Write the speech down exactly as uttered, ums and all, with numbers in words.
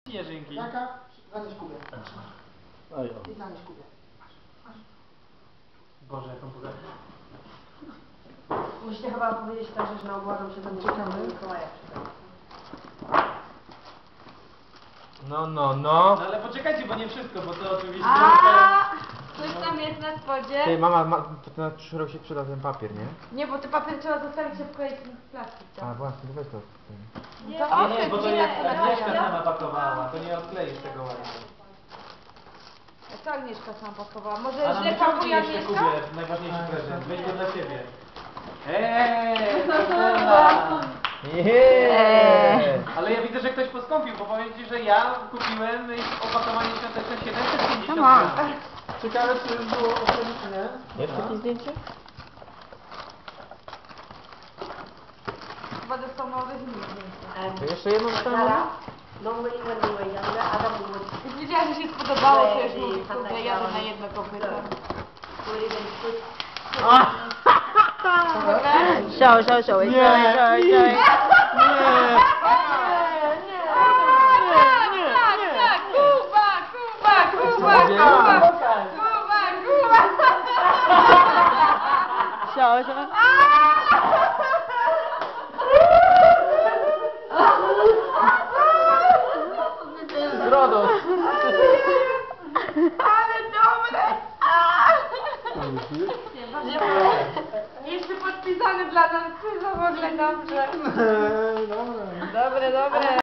Jerzynki. Jaka? Zanieś Kubę. Oj, I zanieś Kubę. Boże, jaką pogodę. Musicie chyba powiedzieć tak, że na ogładą się tam Czekamy. Mikołaja przyda. No, no, no. No ale poczekajcie, bo nie wszystko, bo to oczywiście... A, coś tam jest na spodzie. Ty, mama, ma, to na przyszły rok się przyda ten papier, nie? Nie, bo ty papier trzeba zostawić się wkleić w plastik. A Tam. właśnie, to weź to. Nie, Nie, nie, bo to jak nie, Agnieszka nie. sama pakowała, to nie odkleisz tego ładnie. Co Agnieszka sama pakowała? Może A nam źle wyciągnij pakuje jeszcze Agnieszka? Kubie, najważniejszy prezent. Weź go dla siebie. Eee, Marcela. Jeee! Ale ja widzę, że ktoś poskąpił, bo powiem ci, że ja kupiłem opakowanie świąteczne siedemset pięćdziesiąt Come gram. Ciekawe, czy było odpowiedzi, czy nie? Jest takie zdjęcie? Chyba dostał nowe zdjęcie. To jeszcze jedno Zara, zostało? normally when we were younger, Adam would Już wiedziała, że się spodobało, to już mówi, kurde, jadę na jedno kopyto. put it in foot. Show, show, show. Nie, nie, nie, Kuba, Kuba, Kuba, Kuba, Kuba, Kuba. Show, show. Grodos! Ale dobre! Jeszcze podpisany dla nas, to w ogóle dobrze. Eee, dobra. Dobre, dobre.